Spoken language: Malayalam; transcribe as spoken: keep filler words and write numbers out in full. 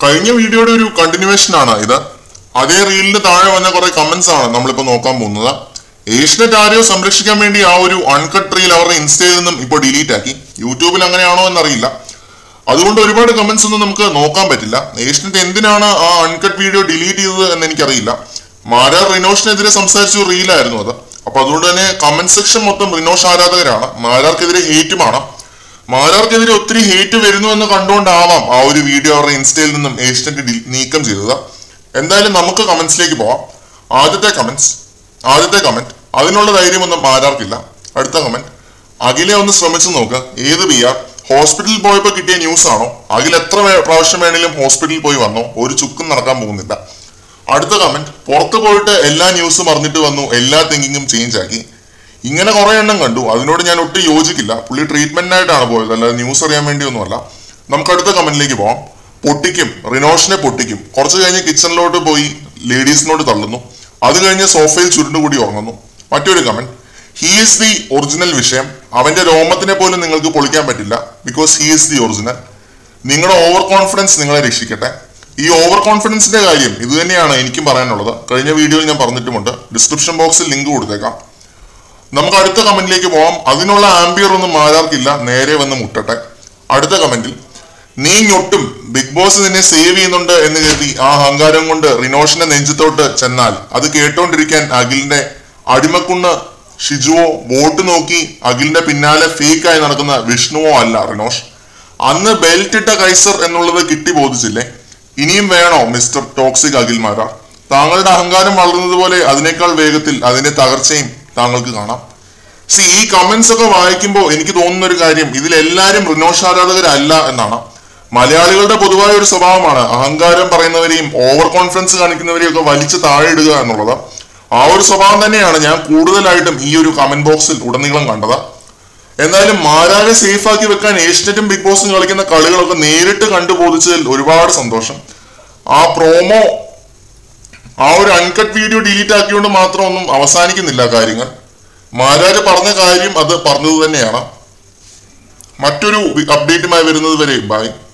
കഴിഞ്ഞ വീഡിയോയുടെ ഒരു കണ്ടിന്യൂവേഷൻ ആണ് ഇത്. അതേ റീലിന് താഴെ വന്ന കുറെ കമന്റ്സ് ആണ് നമ്മളിപ്പോ നോക്കാൻ പോകുന്നത്. ഏഷ്യനെറ്റ് ആരെയോ സംരക്ഷിക്കാൻ വേണ്ടി ആ ഒരു അൺകട്ട് റീൽ അവരുടെ ഇൻസ്റ്റയിൽ നിന്നും ഇപ്പോൾ ഡിലീറ്റ് ആക്കി. യൂട്യൂബിൽ അങ്ങനെയാണോ എന്നറിയില്ല. അതുകൊണ്ട് ഒരുപാട് കമന്റ്സ് ഒന്നും നമുക്ക് നോക്കാൻ പറ്റില്ല. ഏഷ്യനെറ്റ് എന്തിനാണ് ആ അൺകട്ട് വീഡിയോ ഡിലീറ്റ് ചെയ്തത് എന്ന് എനിക്കറിയില്ല. മാരാർ റിനോഷിനെതിരെ സംസാരിച്ച ഒരു റീലായിരുന്നു അത്. അപ്പൊ അതുകൊണ്ട് തന്നെ കമന്റ് സെക്ഷൻ മൊത്തം റിനോഷ് ആരാധകരാണ്. മാരാർക്കെതിരെ ഹേറ്റുമാണ്. മാരാർക്കെതിരെ ഒത്തിരി ഹേറ്റ് വരുന്നു എന്ന് കണ്ടുകൊണ്ടാവാം ആ ഒരു വീഡിയോ അവരുടെ ഇൻസ്റ്റയിൽ നിന്നും ഏഷ്യനെറ്റ് നീക്കം ചെയ്തത്. എന്തായാലും നമുക്ക് കമന്റ്സിലേക്ക് പോവാം. ആദ്യത്തെ കമന്റ്സ് ആദ്യത്തെ കമന്റ് അതിനുള്ള ധൈര്യമൊന്നും മാരാർക്കില്ല. അടുത്ത കമന്റ്, അഖിലെ ഒന്ന് ശ്രമിച്ചു നോക്ക്. ഏത് ബി ആർ ഹോസ്പിറ്റലിൽ പോയപ്പോ കിട്ടിയ ന്യൂസ് ആണോ? അഖിൽ എത്ര പ്രാവശ്യം വേണേലും ഹോസ്പിറ്റലിൽ പോയി വന്നോ? ഒരു ചുക്കും നടക്കാൻ പോകുന്നില്ല. അടുത്ത കമന്റ്, പുറത്തു പോയിട്ട് എല്ലാ ന്യൂസും അറിഞ്ഞിട്ട് വന്നു, എല്ലാ തിങ്കിങ്ങും ചേഞ്ച് ആക്കി. ഇങ്ങനെ കുറെ എണ്ണം കണ്ടു. അതിനോട് ഞാൻ ഒട്ടും യോജിക്കില്ല. പുള്ളി ട്രീറ്റ്മെന്റിനായിട്ടാണ് പോയത്, അല്ലാതെ ന്യൂസ് അറിയാൻ വേണ്ടിയൊന്നുമല്ല. നമുക്ക് അടുത്ത കമന്റിലേക്ക് പോവാം. പൊട്ടിക്കും, റിനോഷിനെ പൊട്ടിക്കും. കുറച്ച് കഴിഞ്ഞ് കിച്ചണിലോട്ട് പോയി ലേഡീസിനോട് തള്ളുന്നു. അത് കഴിഞ്ഞ് സോഫയിൽ ചുരുണ്ടുകൂടി ഉറങ്ങുന്നു. മറ്റൊരു comment, he is the original വിഷയം. അവന്റെ രോമത്തിനെ പോലും നിങ്ങൾക്ക് പൊളിക്കാൻ പറ്റില്ല. Because he is the original. നിങ്ങളുടെ ഓവർ കോൺഫിഡൻസ് നിങ്ങളെ രക്ഷിക്കട്ടെ. ഈ ഓവർ കോൺഫിഡൻസിന്റെ കാര്യം ഇത് തന്നെയാണ് എനിക്കും പറയാനുള്ളത്. കഴിഞ്ഞ വീഡിയോയിൽ ഞാൻ പറഞ്ഞിട്ടുമുണ്ട്. ഡിസ്ക്രിപ്ഷൻ ബോക്സിൽ ലിങ്ക് കൊടുത്തേക്കാം. നമുക്ക് അടുത്ത കമന്റിലേക്ക് പോവാം. അതിനുള്ള ആംബിയർ ഒന്നും മാരാർക്കില്ല, നേരെ വന്ന് മുട്ടട്ടെ. അടുത്ത കമന്റിൽ, നീ ഞൊട്ടും, ബിഗ് ബോസ് നിന്നെ സേവ് ചെയ്യുന്നുണ്ട് എന്ന് കരുതി ആ അഹങ്കാരം കൊണ്ട് റിനോഷിന്റെ നെഞ്ചത്തോട്ട് ചെന്നാൽ അത് കേട്ടോണ്ടിരിക്കാൻ അഖിലിന്റെ അടിമക്കുണ്ണ് ഷിജുവോ വോട്ട് നോക്കി അഖിലിന്റെ പിന്നാലെ ഫേക്ക് ആയി നടക്കുന്ന വിഷ്ണുവോ അല്ല റിനോഷ്. അന്ന് ബെൽറ്റ് ഇട്ട കൈസർ എന്നുള്ളത് കിട്ടി ബോധിച്ചില്ലേ? ഇനിയും വേണോ മിസ്റ്റർ ടോക്സിക് അഖിൽ മാരാർ? താങ്കളുടെ അഹങ്കാരം വളർന്നത് പോലെ അതിനേക്കാൾ വേഗത്തിൽ അതിന്റെ തകർച്ചയും താങ്കൾക്ക് കാണാം. സി ഈ കമന്റ്സ് ഒക്കെ വായിക്കുമ്പോൾ എനിക്ക് തോന്നുന്ന ഒരു കാര്യം, ഇതിലെല്ലാരും റിനോഷ് ആരാധകരല്ല എന്നാണ്. മലയാളികളുടെ പൊതുവായ ഒരു സ്വഭാവമാണ് അഹങ്കാരം പറയുന്നവരെയും ഓവർ കോൺഫിഡൻസ് കാണിക്കുന്നവരെയും ഒക്കെ വലിച്ചു താഴെ ഇടുക എന്നുള്ളത്. ആ ഒരു സ്വഭാവം തന്നെയാണ് ഞാൻ കൂടുതലായിട്ടും ഈ ഒരു കമന്റ് ബോക്സിൽ ഉടനീളം കണ്ടത്. എന്തായാലും മാരാരെ സേഫ് ആക്കി വെക്കാൻ ഏഷ്യനെറ്റും ബിഗ് ബോസും കളിക്കുന്ന കളികളൊക്കെ നേരിട്ട് കണ്ടു ബോധിച്ചതിൽ ഒരുപാട് സന്തോഷം. ആ പ്രോമോ ആ ഒരു അൺകട്ട് വീഡിയോ ഡിലീറ്റ് ആക്കിയോണ്ട് മാത്രം ഒന്നും അവസാനിക്കുന്നില്ല കാര്യങ്ങൾ. മാരാര് പറഞ്ഞ കാര്യം അത് പറഞ്ഞത് തന്നെയാണ്. മറ്റൊരു അപ്ഡേറ്റുമായി വരുന്നത് വരെ ബൈ.